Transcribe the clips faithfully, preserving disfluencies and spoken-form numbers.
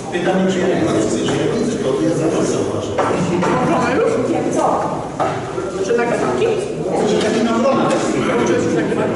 Pytanie, czy ja nie widzę, że ja widzę, to ja zawsze zauważę. Włączone już? Co? Czy nagrywaki? Że taki na wrona. Czy już nagrywaki?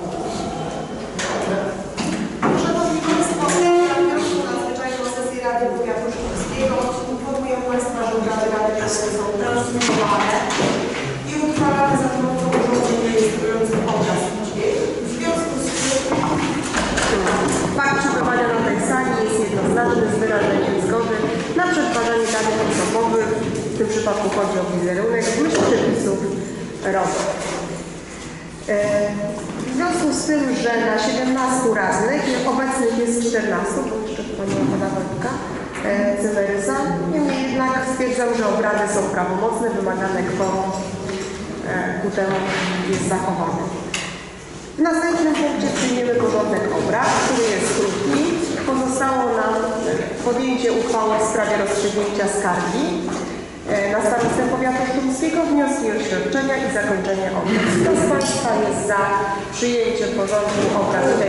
Rady W tym przypadku chodzi o wizerunek w myśl przepisów RODO. W związku z tym, że na siedemnastu radnych, obecnych jest czternastu, bo jeszcze chyba nie ma pana Wojtka Cymerysa, niemniej jednak stwierdzam, że obrady są prawomocne, wymagane kworum ku temu jest zachowane. W następnym punkcie przyjmiemy porządek obrad, który jest krótki. Pozostało nam podjęcie uchwały w sprawie rozstrzygnięcia skargi na starostę powiatu sztumskiego, wnioski o oświadczenia i zakończenie obrad. Kto z Państwa jest za przyjęciem porządku obrad tej?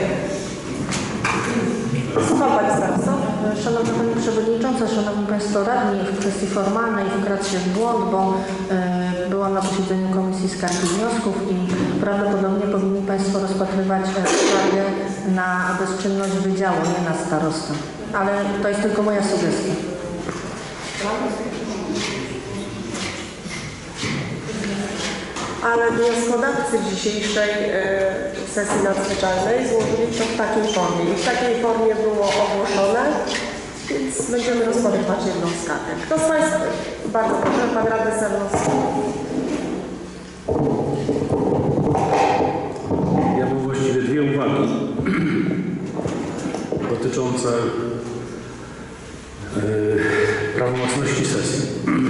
Słucham Pani Starosto. Szanowna Pani Przewodnicząca, Szanowni Państwo Radni, w kwestii formalnej wkradł się w błąd, bo y, byłam na posiedzeniu Komisji Skarg i Wniosków i prawdopodobnie powinni Państwo rozpatrywać skargę na bezczynność wydziału, nie na starostę. Ale to jest tylko moja sugestia. Ale wnioskodawcy dzisiejszej y, sesji nadzwyczajnej złożyli to w takiej formie. I w takiej formie było ogłoszone, więc będziemy rozpatrywać jedną skargę. Kto z Państwa? Bardzo proszę, Pan Radny Sarnowski. Ja mam właściwie dwie uwagi dotyczące yy, prawomocności sesji.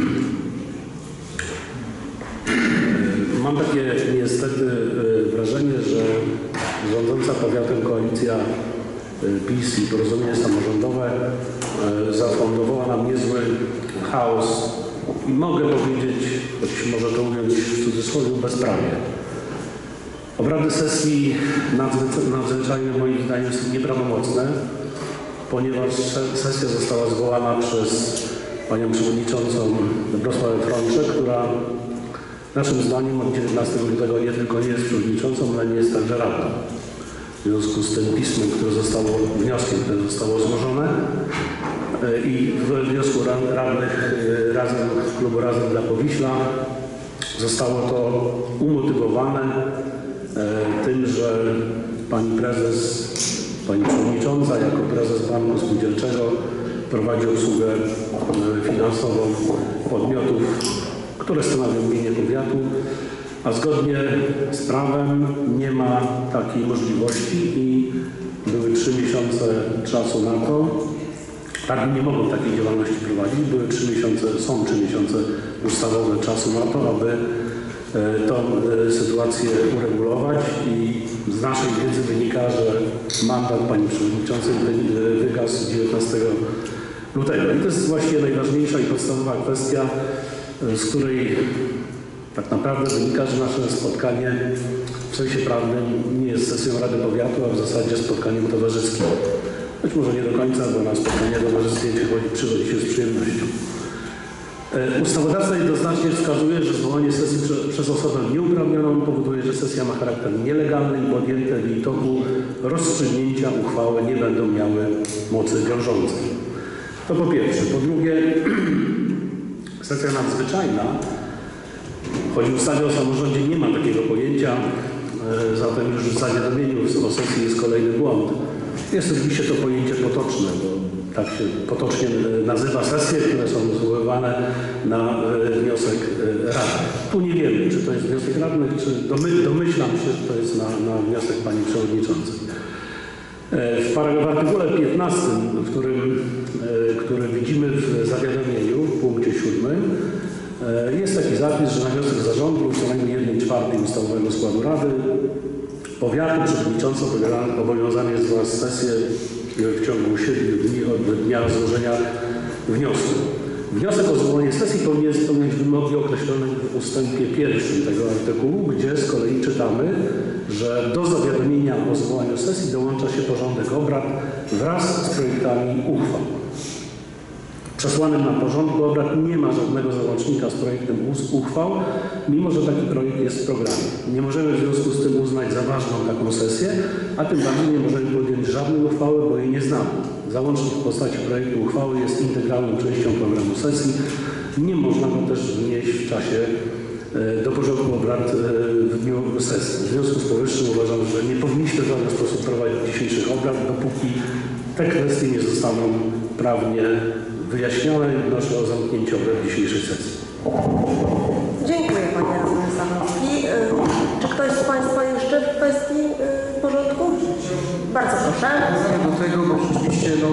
Mam takie niestety wrażenie, że rządząca powiatem koalicja PiS i Porozumienie Samorządowe zafundowała nam niezły chaos i mogę powiedzieć, choć może to ująć w cudzysłowie, bezprawie. Obrady sesji nadzwyczajnej moim zdaniem są nieprawomocne, ponieważ sesja została zwołana przez panią przewodniczącą Dobrosławę Frączek, która naszym zdaniem od dziewiętnastego lutego nie tylko nie jest przewodniczącą, ale nie jest także radną. W związku z tym pismem, które zostało, wnioskiem, które zostało złożone i w wniosku radnych razem, klubu Razem dla Powiśla zostało to umotywowane tym, że pani prezes, pani przewodnicząca jako prezes Banku Spółdzielczego prowadzi obsługę finansową podmiotów, które stanowią gminę powiatu, a zgodnie z prawem nie ma takiej możliwości i były trzy miesiące czasu na to. Radni nie mogą takiej działalności prowadzić. Były trzy miesiące, są trzy miesiące ustawowe czasu na to, aby tą sytuację uregulować i z naszej wiedzy wynika, że mandat pani przewodniczącej wygasł dziewiętnastego lutego. I to jest właśnie najważniejsza i podstawowa kwestia, z której tak naprawdę wynika, że nasze spotkanie w sensie prawnym nie jest sesją Rady Powiatu, a w zasadzie spotkaniem towarzyskim. Być może nie do końca, bo na spotkanie towarzyskie przychodzi, przychodzi się z przyjemnością. Ustawodawca jednoznacznie wskazuje, że zwołanie sesji prze, przez osobę nieuprawnioną powoduje, że sesja ma charakter nielegalny i podjęte w jej toku rozstrzygnięcia uchwały nie będą miały mocy wiążącej. To po pierwsze. Po drugie, sesja nadzwyczajna, choć w ustawie o samorządzie nie ma takiego pojęcia, zatem już w zawiadomieniu o sesji jest kolejny błąd. Jest oczywiście to pojęcie potoczne, bo tak się potocznie nazywa sesje, które są zwoływane na wniosek Rady. Tu nie wiemy, czy to jest wniosek radnych, czy domy, domyślam się, że to jest na, na wniosek pani przewodniczącej. W paragrafie artykule piętnastym, w którym, który widzimy w zawiadomieniu, w punkcie siódmym, jest taki zapis, że na wniosek zarządu co najmniej jednej czwartej ustawowego składu Rady powiatu przewodniczący obowiązany jest zwołać sesję w ciągu siedmiu dni od dnia złożenia wniosku. Wniosek o zwołanie sesji powinien spełniać wymogi określone w ustępie pierwszym tego artykułu, gdzie z kolei czytamy, że do zawiadomienia o zwołaniu sesji dołącza się porządek obrad wraz z projektami uchwał. Przesłanym na porządku obrad nie ma żadnego załącznika z projektem uchwał, mimo że taki projekt jest w programie. Nie możemy w związku z tym uznać za ważną taką sesję, a tym bardziej nie możemy podjąć żadnej uchwały, bo jej nie znamy. Załącznik w postaci projektu uchwały jest integralną częścią programu sesji. Nie można go też wnieść w czasie do porządku obrad w dniu sesji. W związku z powyższym uważam, że nie powinniśmy w żaden sposób prowadzić dzisiejszych obrad, dopóki te kwestie nie zostaną prawnie wyjaśnione i wnoszę o zamknięcie obrad dzisiejszej sesji. Dziękuję Panie Radny Stanowski. Y, Czy ktoś z Państwa jeszcze w kwestii y, porządku? Bardzo proszę. Do tego, bo rzeczywiście no,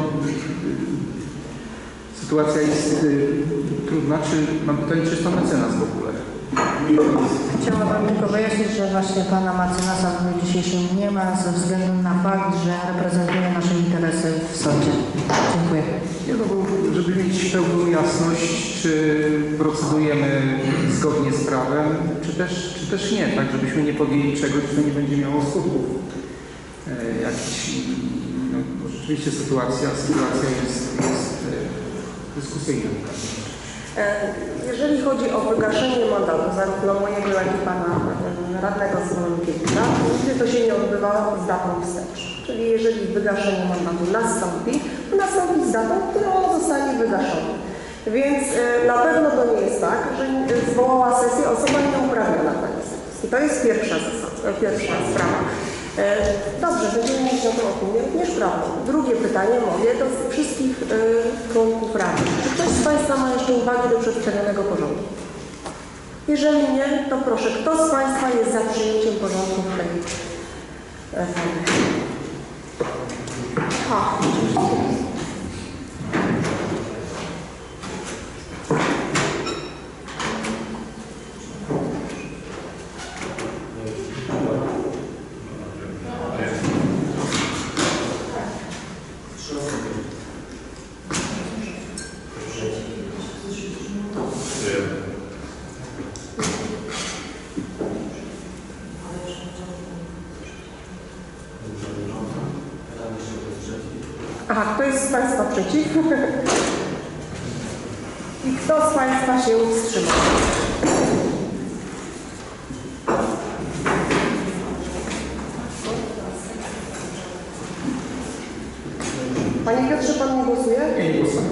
sytuacja jest y, trudna. Czy mam pytanie, czy jest Pan mecenas w ogóle? Chciałabym tylko wyjaśnić, że właśnie Pana mecenasa w dniu dzisiejszym nie ma ze względu na fakt, że reprezentuje nasze interesy w sądzie. Dziękuję. Nie, no bo żeby mieć pełną jasność, czy procedujemy zgodnie z prawem, czy też, czy też nie, tak żebyśmy nie podjęli czegoś, co nie będzie miało skutków. E, jakiś, no, bo rzeczywiście sytuacja, sytuacja jest, jest e, dyskusyjna. E, Jeżeli chodzi o wygaszenie mandatu, zarówno mojego, jak i Pana e, radnego Słonkiewicza, nigdy to się nie odbywa z datą wstecz. Czyli jeżeli wygaszenie mandatu nastąpi, to nastąpi z datą, którą on zostanie wygaszony. Więc e, na pewno to nie jest tak, że zwołała sesję osoba nieuprawniona, Pani Sędzowski. To jest pierwsza, zasada, pierwsza sprawa. E, Dobrze, będziemy mieć na to opinię również prawną. Drugie pytanie moje do wszystkich e, członków Rady. Czy ktoś z Państwa ma jeszcze uwagi do przedstawionego porządku? Jeżeli nie, to proszę, kto z Państwa jest za przyjęciem porządku w tej e, formie? Ha. Aha, kto jest z Państwa przeciw? I kto z Państwa się wstrzymał? Panie Piotrze, Pan nie głosuje? Nie, nie głosuję.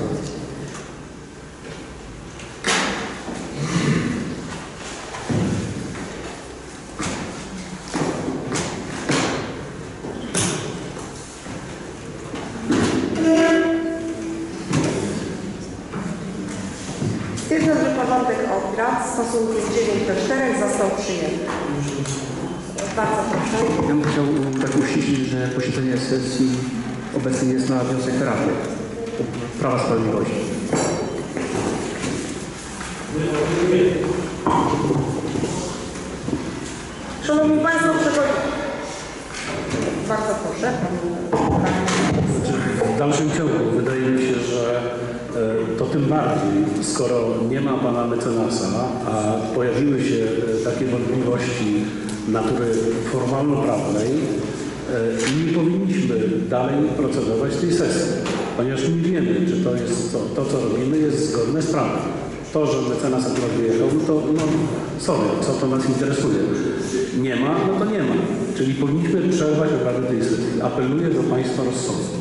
Stwierdzam, że porządek obrad w stosunku dziewięć do czterech został przyjęty. Bardzo proszę. Ja bym chciał tak uściślić, że posiedzenie sesji obecnie jest na wniosek Rady Prawa i Sprawiedliwości. Szanowni Państwo, przechodzimy. Bardzo proszę. W dalszym ciągu wydaje mi się, że e, to tym bardziej, skoro nie ma Pana mecenasa, a pojawiły się e, takie wątpliwości natury formalno-prawnej, e, nie powinniśmy dalej procedować tej sesji, ponieważ nie wiemy, czy to jest to, to co robimy, jest zgodne z prawem. To, że mecenas akurat wyjechał, no to no, sorry, co to nas interesuje. Nie ma, no to nie ma. Czyli powinniśmy przerwać obrady tej sesji. Apeluję do Państwa rozsądku.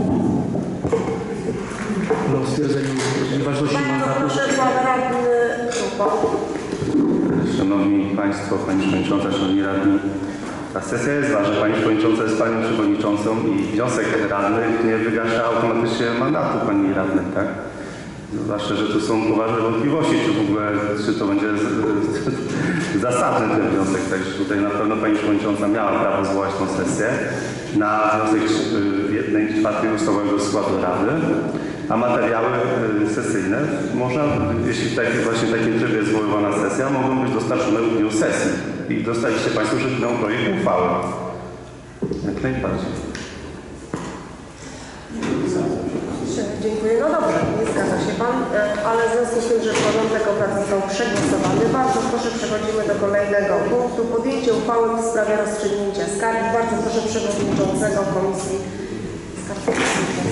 No, stwierdzeniu nieważności Bardzo mandatu. proszę, Pan Radny Krupa. Szanowni Państwo, Pani Przewodnicząca, Szanowni Radni. Ta sesja jest ważna. Pani Przewodnicząca jest Panią Przewodniczącą i wniosek radnych nie wygasza automatycznie mandatu Pani Radnej, tak? Zwłaszcza, że tu są poważne wątpliwości, czy w ogóle, czy to będzie z, z, zasadny ten wniosek. Także tutaj na pewno Pani Przewodnicząca miała prawo zwołać tą sesję na wniosek jednej czwartej ustawowego składu Rady, a materiały sesyjne można, jeśli w takim, właśnie w takim trybie jest zwoływana sesja, mogą być dostarczone w dniu sesji. I dostaliście Państwo przed chwilą projekt uchwały. Jak najbardziej. Dziękuję. No dobrze, nie zgadza się Pan, ale w związku z tym, że porządek obrad został przegłosowany, bardzo proszę, przechodzimy do kolejnego punktu. Podjęcie uchwały w sprawie rozstrzygnięcia skargi. Bardzo proszę Przewodniczącego Komisji Skarbowej.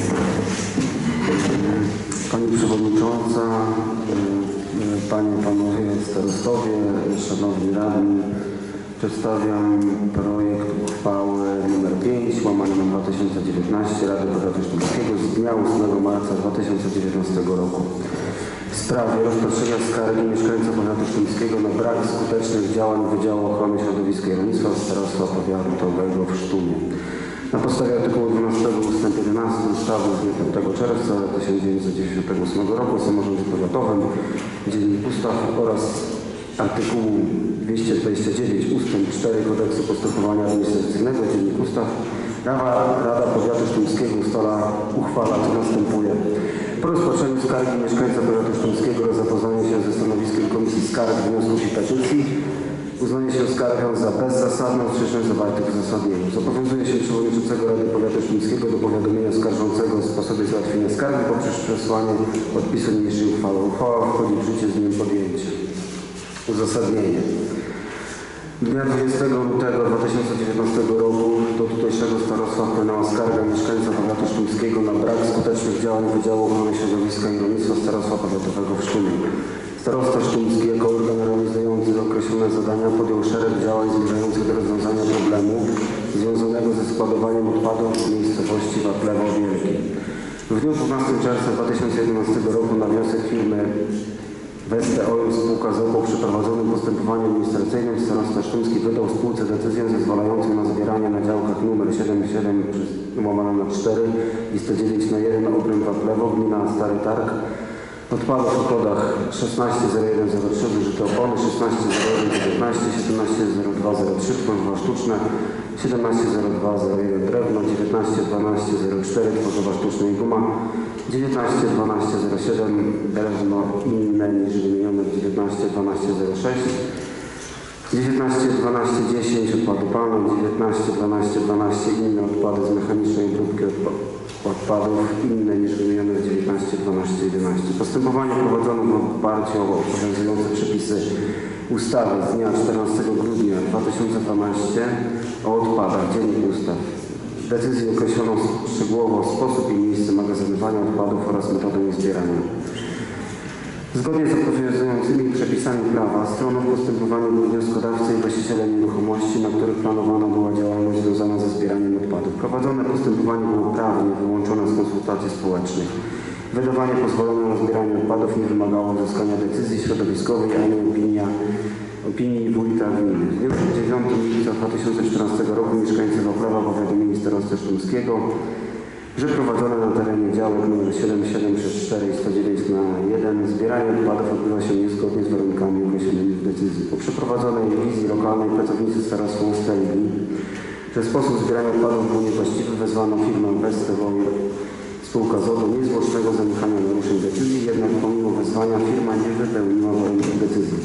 Pani Przewodnicząca, Panie i Panowie Starostowie, Szanowni Radni, przedstawiam projekt uchwały nr pięć łamane na dwa tysiące dziewiętnaście Rady Powiatu Sztumskiego z dnia ósmego marca dwa tysiące dziewiętnastego roku w sprawie rozpatrzenia skargi mieszkańców Powiatu Sztumskiego na brak skutecznych działań Wydziału Ochrony Środowiska i Rolnictwa Starostwa Powiatowego w Sztumie. Na podstawie artykułu dwunastego ustęp jedenasty ustawy z dnia piątego czerwca tysiąc dziewięćset dziewięćdziesiątego ósmego roku o samorządzie powiatowym, Dziennik Ustaw oraz artykułu dwieście dwadzieścia dziewięć ustęp cztery Kodeksu Postępowania Administracyjnego, Dziennik Ustaw, Rada, Rada Powiatu Sztumskiego ustala, uchwala, co następuje. Po rozpatrzeniu skargi mieszkańca powiatu sztumskiego oraz zapoznaniu się ze stanowiskiem Komisji Skarg, Wniosków i Petycji uznaje się skargę za bezzasadną z przyczyn zawartych w uzasadnieniu. Zobowiązuje się przewodniczącego Rady Powiatu Sztumskiego do powiadomienia skarżącego o sposobie załatwienia skargi poprzez przesłanie podpisu niniejszej uchwały. Uchwała wchodzi w życie z dniem podjęcia. Uzasadnienie. Dnia dwudziestego lutego dwa tysiące dziewiętnastego roku do tutejszego starostwa wpłynęła skarga mieszkańca powiatu sztumskiego na brak skutecznych działań Wydziału Ochrony Środowiska i Rolnictwa Starostwa Powiatowego w Sztumie. Starosta sztumski jako organ realizujący określone zadania podjął szereg działań zmierzających do rozwiązania problemu związanego ze składowaniem odpadów w miejscowości Waplewo Wielkie. W dniu dwunastego czerwca dwa tysiące jedenastego roku na wniosek firmy Weste Oil spółka z o o o przeprowadzonym postępowaniu administracyjnym starosta sztumski wydał spółce decyzję zezwalającą na zbieranie na działkach numer siedemdziesiąt siedem łamane na cztery i sto dziewięć na jeden obręb Waplewo, gmina Stary Targ, odpadów w kodach szesnaście zero jeden zero trzy wyżyte opony, szesnaście zero jeden dziewiętnaście, siedemnaście zero dwa zero trzy tworzywa sztuczne, siedemnaście zero dwa zero jeden drewno, dziewiętnaście dwanaście zero cztery tworzywa sztuczne i guma, dziewiętnaście dwanaście zero siedem drewno inne niż wymienione w dziewiętnaście dwanaście zero sześć, dziewiętnaście dwanaście dziesięć odpady palne, dziewiętnaście dwanaście dwanaście inne odpady z mechanicznej obróbki odpadów. odpadów inne niż wymienione w dziewiętnaście dwanaście jedenaście. Postępowanie prowadzono w oparciu o obowiązujące przepisy ustawy z dnia czternastego grudnia dwa tysiące dwunastego o odpadach, Dziennik Ustaw. Decyzję określono szczegółowo sposób i miejsce magazynowania odpadów oraz metodę ich zbierania. Zgodnie z obowiązującymi przepisami prawa stroną w postępowaniu był wnioskodawca i właściciele nieruchomości, na których planowana była działalność związana ze zbieraniem odpadów. Prowadzone postępowanie było prawnie wyłączone z konsultacji społecznych. Wydawanie pozwolenia na zbieranie odpadów nie wymagało uzyskania decyzji środowiskowej ani opinia, opinii wójta gminy. W dniu dziewiątego lipca dwa tysiące czternastego roku mieszkańcy Waplewa powiadomili starostę sztumskiego, że prowadzone na terenie działek nr siedemdziesiąt siedem przez cztery i sto dziewięć na jeden zbieranie odpadów odbywa się niezgodnie z warunkami określonymi w decyzji. Po przeprowadzonej rewizji lokalnej pracownicy starostwa ustalili, że sposób zbierania odpadów był niewłaściwy. Wezwano firmę Weste Oil spółka z o o o niezwłocznego zaniechania naruszeń decyzji, jednak pomimo wezwania firma nie wypełniła warunków decyzji.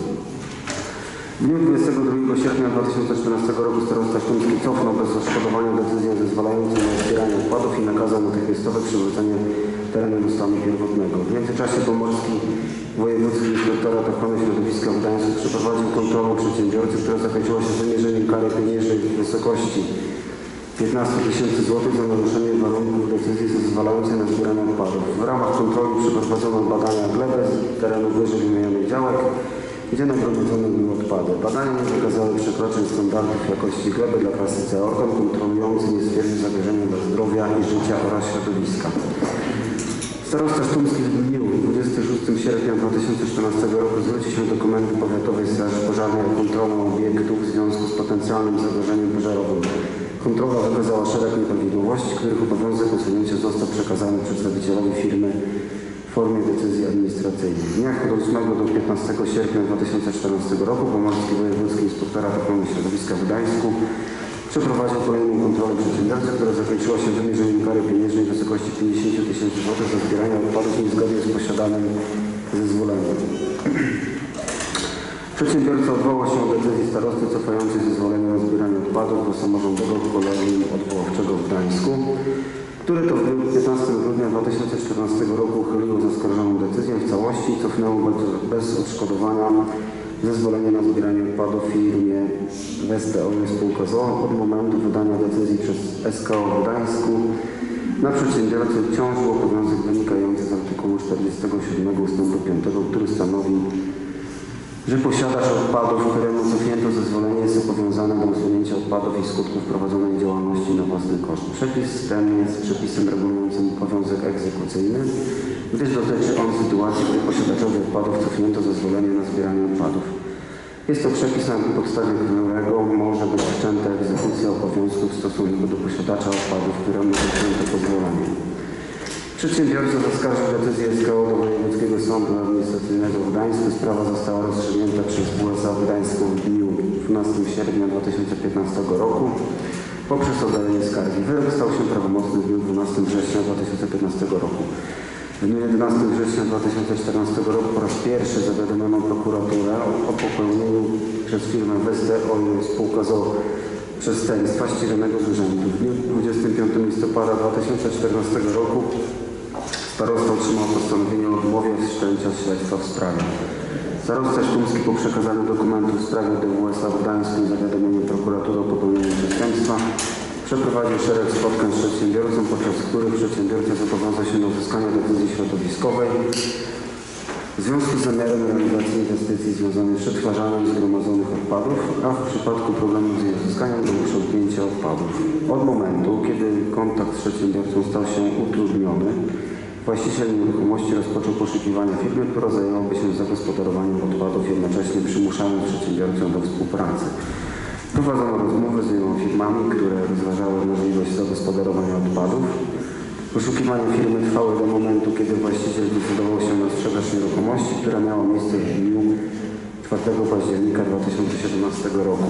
W dniu dwudziestego drugiego sierpnia dwa tysiące czternastego roku starosta sztumski cofnął bez odszkodowania decyzję zezwalającą na zbieranie odpadów i nakazał natychmiastowe przywrócenie terenu do stanu pierwotnego. W międzyczasie Pomorski Wojewódzki Inspektorat Ochrony Środowiska w Gdańsku przeprowadził kontrolę przedsiębiorcy, która zakończyła się wymierzeniem kary pieniężnej w wysokości piętnaście tysięcy złotych za naruszenie warunków decyzji zezwalającej na zbieranie odpadów. W ramach kontroli przeprowadzono badania gleby z terenu wyżej wymienionych działek, gdzie nagromadzone były odpady. Badania nie wykazały przekroczeń standardów jakości gleby dla klasy C. Organ kontrolujący nie stwierdził zagrożenia dla zdrowia i życia oraz środowiska. Starosta sztumski w dniu dwudziestego szóstego sierpnia dwa tysiące czternastego roku zwrócił się do Komendy Powiatowej Straży Pożarnej o kontrolę obiektów w związku z potencjalnym zagrożeniem pożarowym. Kontrola wykazała szereg nieprawidłowości, których obowiązek usunięcia został przekazany przedstawicielowi firmy w formie decyzji administracyjnej. W dniach od ósmego do piętnastego sierpnia dwa tysiące czternastego roku Pomorski Wojewódzki Inspektorat Ochrony Środowiska w Gdańsku przeprowadził kolejną kontrolę przedsiębiorcy, która zakończyła się wymierzeniem kary pieniężnej w wysokości pięćdziesiąt tysięcy złotych za zbieranie odpadów niezgodnie z posiadanym zezwoleniem. Przedsiębiorca odwołał się od decyzji starosty cofającej zezwolenie na zbieranie odpadów do samorządowego kolegium odwoławczego w Gdańsku, które to w dniu piętnastego grudnia dwa tysiące czternastego roku uchyliło zaskarżoną decyzję w całości i cofnęło bez odszkodowania zezwolenie na zbieranie odpadów w firmie Weste Oil spółka z o o o od momentu wydania decyzji przez S K O w Gdańsku. Na przedsiębiorcy ciążył obowiązek wynikający z artykułu czterdziestego siódmego ustępu piątego, który stanowi, że posiadacz odpadów, któremu cofnięto zezwolenie, jest zobowiązany do usunięcia odpadów i skutków prowadzonej działalności na własny koszt. Przepis ten jest przepisem regulującym obowiązek egzekucyjny, gdyż dotyczy on sytuacji, gdy posiadaczowi odpadów cofnięto zezwolenie na zbieranie odpadów. Jest to przepis, na podstawie którego może być wszczęta egzekucja obowiązków w stosunku do posiadacza odpadów, któremu wszczęto pozwolenie. Przedsiębiorca zaskarżył decyzję S K O do Wojewódzkiego Sądu Administracyjnego w Gdańsku. Sprawa została rozstrzygnięta przez W S A Gdańską w dniu dwunastego sierpnia dwa tysiące piętnastego roku poprzez oddalenie skargi. Wyrok stał się prawomocny w dniu dwunastego września dwa tysiące piętnastego roku. W dniu jedenastego września dwa tysiące czternastego roku po raz pierwszy zawiadomiono prokuraturę o popełnieniu przez firmę Weste Oil spółka z o o przestępstwa ściganego z urzędu. W dniu dwudziestego piątego listopada dwa tysiące czternastego roku starosta otrzymał postanowienie o odmowie wszczęcia śledztwa w sprawie. Starosta Sztumski po przekazaniu dokumentów w sprawie do W S A w Gdańsku i zawiadomieniu prokuratury o popełnieniu przestępstwa przeprowadził szereg spotkań z przedsiębiorcą, podczas których przedsiębiorca zobowiązał się do uzyskania decyzji środowiskowej w związku z zamiarem realizacji inwestycji związanych z przetwarzaniem zgromadzonych odpadów, a w przypadku problemu z jej uzyskaniem do uprzątnięcia odpadów. Od momentu, kiedy kontakt z przedsiębiorcą stał się utrudniony, właściciel nieruchomości rozpoczął poszukiwania firmy, która zajęłaby się zagospodarowaniem odpadów, jednocześnie przymuszając przedsiębiorcę do współpracy. Prowadzono rozmowy z wieloma firmami, które rozważały możliwość zagospodarowania odpadów. Poszukiwania firmy trwały do momentu, kiedy właściciel zdecydował się na sprzedaż nieruchomości, która miała miejsce w dniu czwartego października dwa tysiące siedemnastego roku.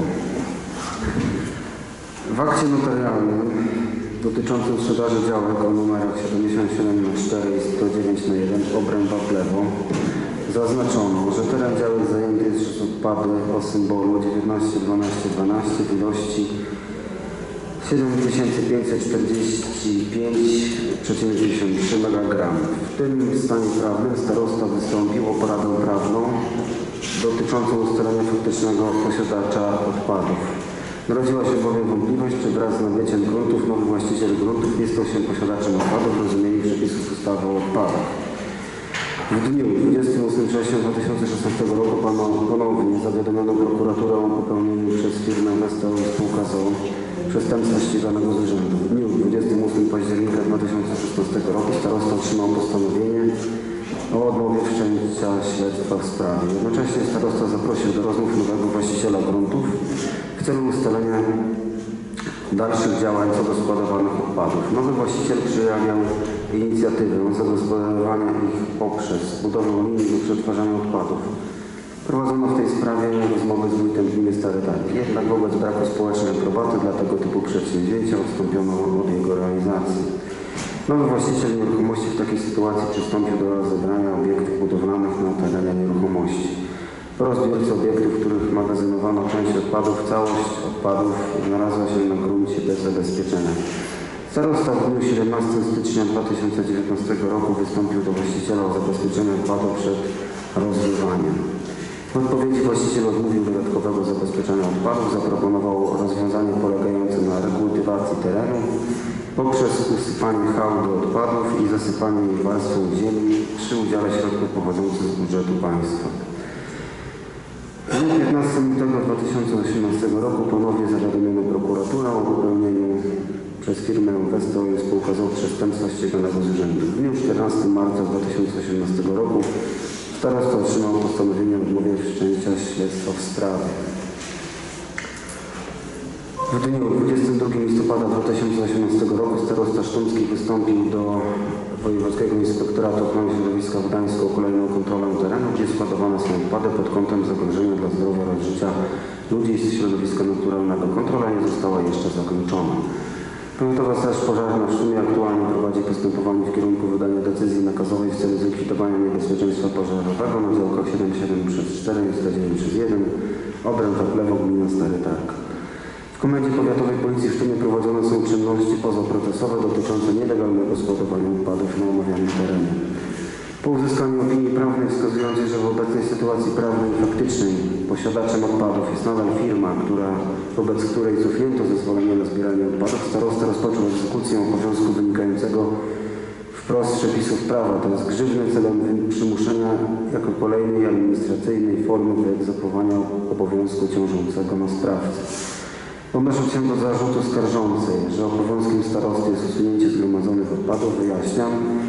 W akcie notarialnym dotyczącym sprzedaży działek o numerach siedemdziesiąt siedem na cztery i sto dziewięć na jeden obręba w lewo zaznaczono, że teren działek zajęty jest przez odpady o symbolu dziewiętnaście dwanaście dwanaście w ilości siedem tysięcy pięćset czterdzieści pięć przecinek dziewięćdziesiąt trzy megagramów. W tym stanie prawnym starosta wystąpił o poradę prawną dotyczącą ustalenia faktycznego posiadacza odpadów. Narodziła się bowiem wątpliwość, czy wraz z nabyciem gruntów nowy właściciel gruntów nie stał się posiadaczem odpadów w rozumieniu przepisów ustawy o odpadach. W dniu dwudziestego ósmego września dwa tysiące szesnastego roku ponownie zawiadomiono prokuraturę o popełnieniu przez firmę Westa Oil spółka z o o przestępstwa ściganego z urzędu. W dniu dwudziestego ósmego października dwa tysiące szesnastego roku starosta otrzymał postanowienie o odmowie wszczęcia śledztwa w sprawie. Jednocześnie starosta zaprosił do rozmów nowego właściciela gruntów w celu ustalenia dalszych działań co do składowanych odpadów. Nowy właściciel przyjmował inicjatywę zagospodarowania ich poprzez budowę linii do przetwarzania odpadów. Prowadzono w tej sprawie rozmowy z wójtem gminy Stare Targi. Jednak wobec braku społecznej aprobaty dla tego typu przedsięwzięcia odstąpiono od jego realizacji. Nowy właściciel nieruchomości w takiej sytuacji przystąpił do rozebrania obiektów budowlanych na terenie nieruchomości. Po rozbiórce obiektów, w których magazynowano część odpadów, całość odpadów znalazła się na gruncie bez zabezpieczenia. Starosta w dniu siedemnastego stycznia dwa tysiące dziewiętnastego roku wystąpił do właściciela o zabezpieczenie odpadów przed rozrywaniem. W odpowiedzi właściciel odmówił dodatkowego zabezpieczenia odpadów, zaproponował rozwiązanie polegające na rekultywacji terenu poprzez usypanie hałdy odpadów i zasypanie jej warstwą ziemi przy udziale środków pochodzących z budżetu państwa. W dniu piętnastego lutego dwa tysiące osiemnastego roku ponownie zawiadomiono prokuraturę o popełnieniu przez firmę Westa Oil spółka z o o przestępstwa ściganego z urzędu. W dniu czternastego marca dwa tysiące osiemnastego roku starosta otrzymał postanowienie o odmowie wszczęcia śledztwa w sprawie. W dniu dwudziestego drugiego listopada dwa tysiące osiemnastego roku starosta Sztumski wystąpił do Wojewódzkiego Inspektoratu Ochrony Środowiska w Gdańsku o kolejną kontrolę terenu, gdzie składowane są odpady pod kątem zagrożenia dla zdrowia oraz życia ludzi z środowiska naturalnego. Kontrola nie została jeszcze zakończona. Powiatowa Straż Pożarna w Sztumie aktualnie prowadzi postępowanie w kierunku wydania decyzji nakazowej w celu zlikwidowania niebezpieczeństwa pożarowego na działkach siedemdziesiąt siedem przez cztery i sto dziewięć przez jeden obręb w lewo gmina Stary Targ. W Komendzie Powiatowej Policji w Sztumie prowadzone są czynności pozaprocesowe dotyczące nielegalnego składowania odpadów na omawianym terenie. Po uzyskaniu opinii prawnej wskazującej, że w obecnej sytuacji prawnej i faktycznej posiadaczem odpadów jest nadal firma, która, wobec której cofnięto zezwolenie na zbieranie odpadów, starosta rozpoczął egzekucję obowiązku wynikającego wprost z przepisów prawa, to jest grzywny celem przymuszenia jako kolejnej administracyjnej formy wyegzekwowania obowiązku ciążącego na sprawcę. Odnosząc się do zarzutu skarżącej, że obowiązkiem starosty jest usunięcie zgromadzonych odpadów, wyjaśniam,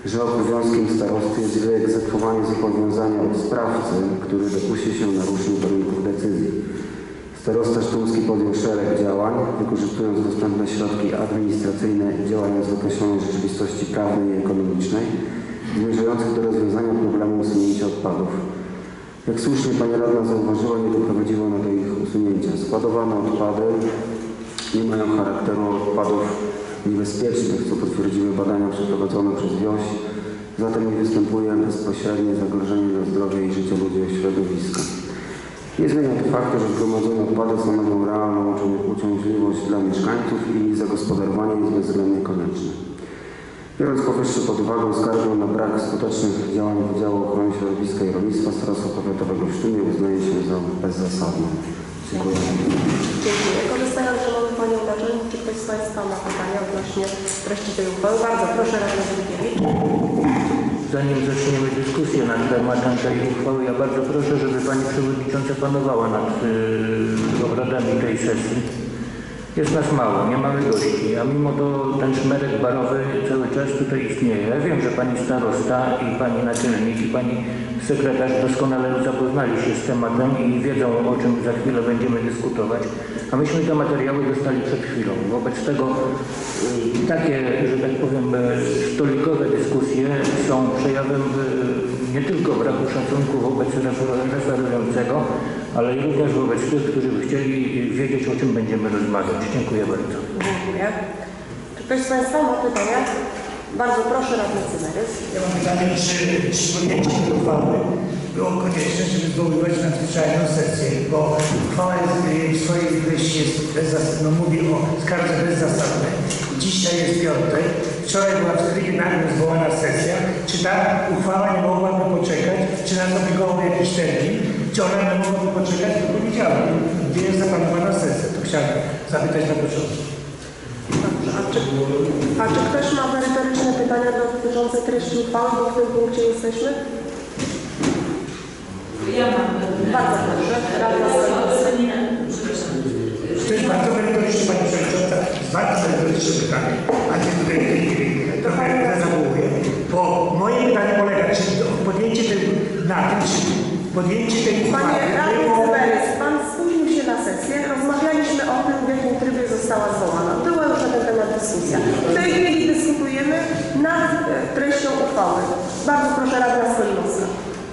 że obowiązkiem starosty jest wyegzekwowanie zobowiązania od sprawcy, który dokusi się naruszeń warunków decyzji. Starosta Sztumski podjął szereg działań, wykorzystując dostępne środki administracyjne i działając w określonej rzeczywistości prawnej i ekonomicznej, zmierzających do rozwiązania problemu usunięcia odpadów. Jak słusznie Pani Radna zauważyła, nie doprowadziło ono do ich usunięcia. Składowane odpady nie mają charakteru odpadów niebezpiecznych, co potwierdziły badania przeprowadzone przez WIOŚ, zatem nie występuje bezpośrednie zagrożenie dla zdrowia i życia ludzi i środowiska. Nie zmienia to faktu, że zgromadzone odpady stanowią realną uciążliwość dla mieszkańców i zagospodarowanie jest bezwzględnie konieczne. Biorąc powyższe pod uwagę skargę na brak skutecznych działań Wydziału Ochrony Środowiska i Rolnictwa Starostwa Powiatowego w Sztumie uznaje się za bezzasadną. Dziękuję. Dziękuję. Korzystając, że mamy Panią Naczelnik, czy ktoś z Państwa ma pytania odnośnie treści tej uchwały? Bardzo proszę, Radna Zbykiewicz. Zanim zaczniemy dyskusję nad tematem tej uchwały, ja bardzo proszę, żeby Pani Przewodnicząca panowała nad yy, obradami tej sesji. Jest nas mało, nie mamy gości, a mimo to ten szmerek barowy cały czas tutaj istnieje. Ja wiem, że Pani Starosta i Pani Naczelnik i Pani Sekretarz doskonale zapoznali się z tematem i wiedzą, o czym za chwilę będziemy dyskutować, a myśmy te materiały dostali przed chwilą. Wobec tego y, takie, że tak powiem, stolikowe dyskusje są przejawem y, nie tylko braku szacunku wobec referującego, ale i również wobec tych, którzy by chcieli wiedzieć, o czym będziemy rozmawiać. Dziękuję bardzo. Dziękuję. Czy ktoś z Państwa ma pytania? Bardzo proszę, Radny Cymerys. Ja mam pytanie, czy, czy podjęcie tej uchwały było konieczne, żeby zwoływać nadzwyczajną sesję, bo uchwała jest, w swojej treści jest bezzasadna, no, mówi o skardze bezzasadnej. Dzisiaj jest piątek, wczoraj była w trybie nagle zwołana sesja. Czy ta uchwała nie mogłaby poczekać? Czy nas obligował jakiś termin? Czy ona nie mogłaby poczekać do poniedziałku, gdzie jest zaplanowana sesja? To chciałbym zapytać na początku. Dobrze, a czy, a czy ktoś ma merytoryczne pytania dotyczące treści uchwały, bo w tym punkcie jesteśmy? Ja mam. Bardzo proszę. Radna Zbykiewicz. To jest bardzo merytoryczne, Pani Przewodnicząca, jest bardzo merytoryczne pytanie, a nie tutaj trochę zawołuję, bo moje pytanie polega, czy podjęcie tej, na tym, czy podjęcie tej uchwały... Panie Radny Cymerys, Pan spóźnił się na sesję, rozmawialiśmy o tym, w jakim trybie została zwołana. Była już na ten temat dyskusja. W tej chwili dyskutujemy nad treścią uchwały. Bardzo proszę, Radna Skolimowska.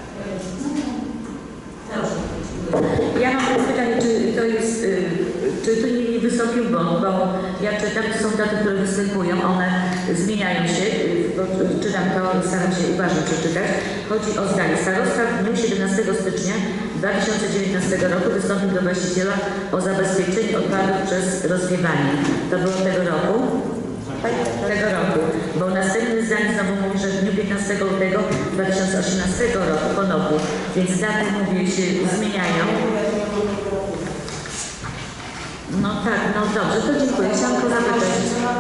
Ja mam pytanie, czy to jest, czy to nie wysoki błąd, bo ja czytam, to są daty, które występują, one zmieniają się, bo czytam to, staram się uważnie przeczytać. Chodzi o zdanie. Starosta w dniu siedemnastego stycznia dwa tysiące dziewiętnastego roku wystąpił do właściciela o zabezpieczenie odpadów przez rozwiewanie. To było tego roku? Tego roku, bo następne zdanie znowu mówi, że w dniu piętnastego lutego dwa tysiące osiemnastego roku ponownie, więc daty, mówię, się zmieniają. No tak, no dobrze, to dziękuję. Chciałam tylko zapytać.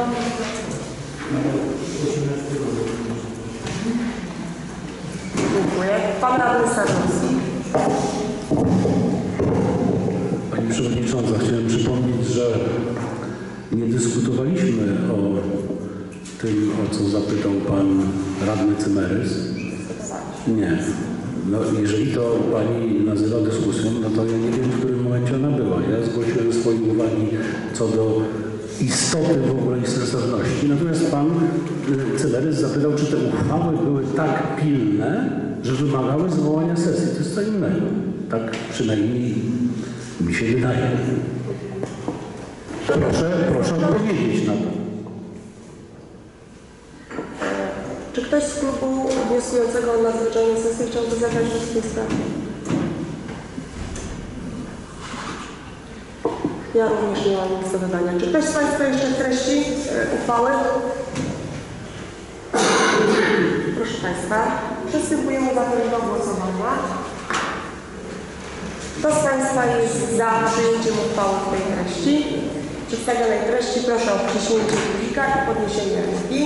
Dziękuję. Pan Radny Sarnowski. Pani Przewodnicząca, chciałem przypomnieć, że nie dyskutowaliśmy o tym, o co zapytał Pan Radny Cymerys. Nie. No, jeżeli to Pani nazywa dyskusją, no to ja nie wiem, w którym momencie ona była. Ja zgłosiłem swoje uwagi co do istoty w ogóle i sensowności. Natomiast Pan Cymerys zapytał, czy te uchwały były tak pilne, że wymagały zwołania sesji. To jest co innego. Tak przynajmniej mi się wydaje. Proszę, proszę odpowiedzieć na to. Czy ktoś z klubu wnioskującego o nadzwyczajną sesję chciałby zabrać głos w tej sprawie? Ja również nie mam nic do dodania. Czy ktoś z Państwa jeszcze treści e, uchwały? Proszę Państwa, przystępujemy zatem do głosowania. Kto z Państwa jest za przyjęciem uchwały w tej treści? Przedstawionej treści proszę o wciśnięcie guzika i podniesienie ręki.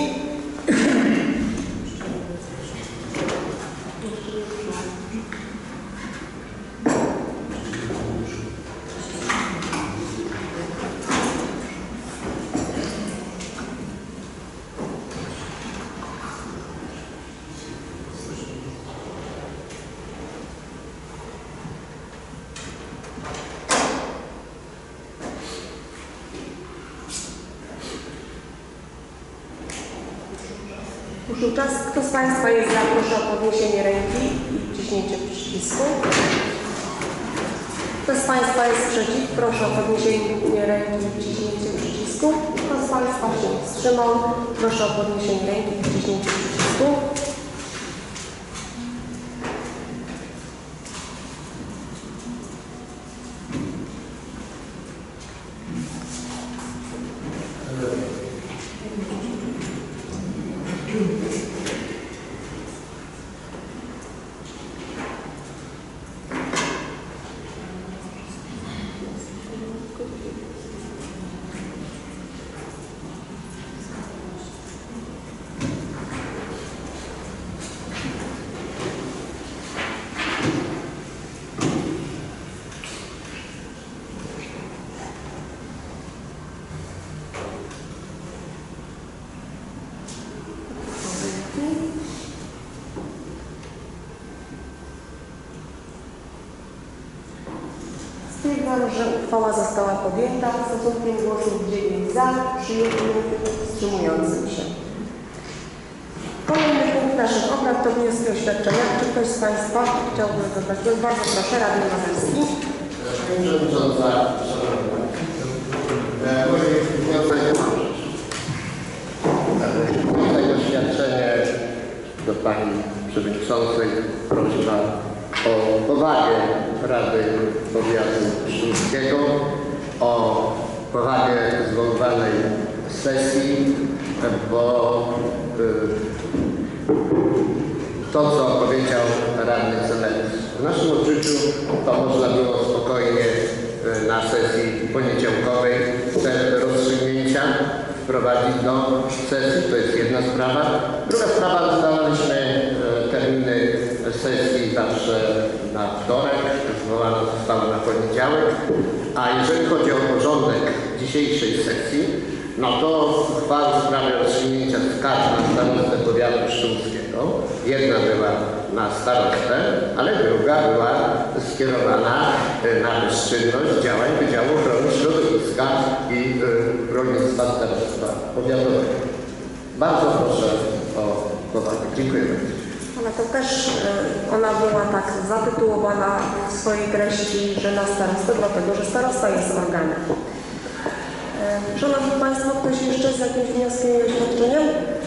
Ruszył czas. Kto z Państwa jest za? Proszę o podniesienie ręki i wciśnięcie przycisku. Kto z Państwa jest przeciw? Proszę o podniesienie ręki i wciśnięcie przycisku. Kto z Państwa się wstrzymał? Proszę o podniesienie ręki i wciśnięcie przycisku. Stwierdzam, że uchwała została podjęta stosunkiem głosów dziewięć za, przy jednym wstrzymującym się. Kolejny punkt naszych obrad to wnioski o świadczenia. Czy ktoś z Państwa chciałby zadać głos? Bardzo proszę, Radny Mazurski. Pani Przewodnicząca, mój wniosek wniosek o świadczenie do Pani Przewodniczącej. Prośba o powagę Rady Powiatu Pszczyńskiego, o powagę zwoływanej sesji, bo to, co powiedział radny Cemeris, w naszym odczuciu to można było spokojnie na sesji poniedziałkowej te rozstrzygnięcia wprowadzić do sesji, to jest jedna sprawa. Druga sprawa, ustalaliśmy terminy sesji zawsze na wtorek, zwołana została na poniedziałek, a jeżeli chodzi o porządek dzisiejszej sesji, no to uchwały w sprawie rozstrzygnięcia skarg na starostę powiatu pszczyńskiego. Jedna była na starostę, ale druga była skierowana na bezczynność działań Wydziału Ochrony Środowiska i y, Rolnictwa Starostwa Powiatowego. Bardzo proszę o powagę. Dziękuję bardzo. Ale to też y, ona była tak zatytułowana w swojej treści, że na starostę, dlatego że starosta jest organem. Y, Szanowni Państwo, ktoś jeszcze z jakimś wnioskiem i oświadczeniem?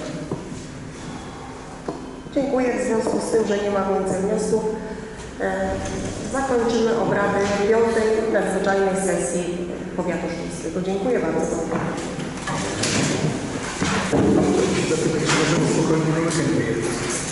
Dziękuję. W związku z tym, że nie ma więcej wniosków, y, zakończymy obrady piątej nadzwyczajnej sesji Powiatu Szczyńskiego. Dziękuję bardzo. Dlatego, że możemy spokojnie na